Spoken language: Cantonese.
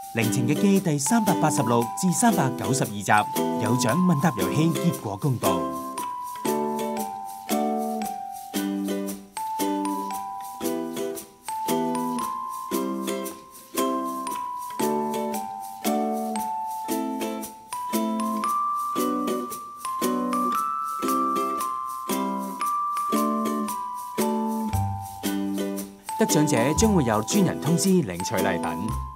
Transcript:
《靈情日記》第386至392集有獎問答遊戲結果公佈。得獎者將會有專人通知領取禮品。